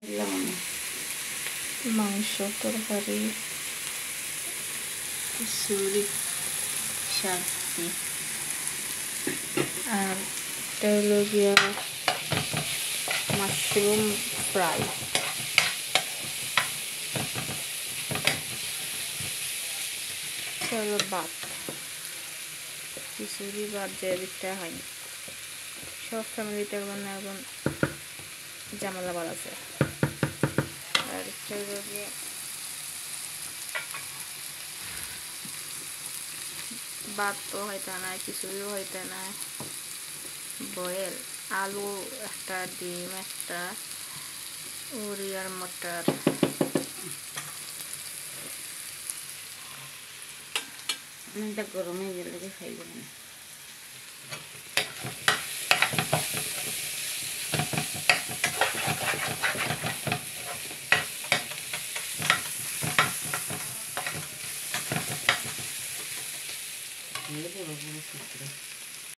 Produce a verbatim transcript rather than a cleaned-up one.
মাংস তরকারি খিচুড়ি সবজি আর এটা গিয়া মাশরুম ফ্রাই। চলো ভাত খিচুড়ি ভাত যে দিকটা হয় সব ফ্যামিলিতে মানে এখন ঝামেলা বার আছে। আর এটা গিয়ে ভাত তো হইতে না, খিচুড়িও হইতে না, বয়েল আলু একটা, ডিম একটা, উড়ি আর মটর। অনেকটা গরমে গেলে খাইব না। বড় বড়